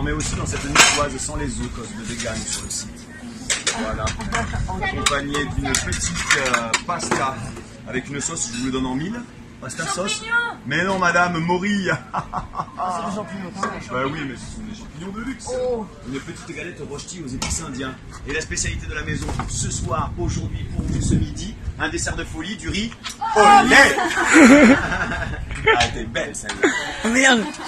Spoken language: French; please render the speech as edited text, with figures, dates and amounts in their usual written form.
met aussi dans cette niçoise sans les os de vegan sur le site. Voilà. Accompagné d'une petite pasta avec une sauce, je vous le donne en mille. Pasta sauce. Mais non, madame, Maury. C'est des champignons. Bah oui, mais ce sont des champignons de luxe. Une petite galette rôti aux épices indiens. Et la spécialité de la maison, ce soir, aujourd'hui, pour vous, ce midi, un dessert de folie, du riz au lait. Ah, t'es belle, celle-là. Merde.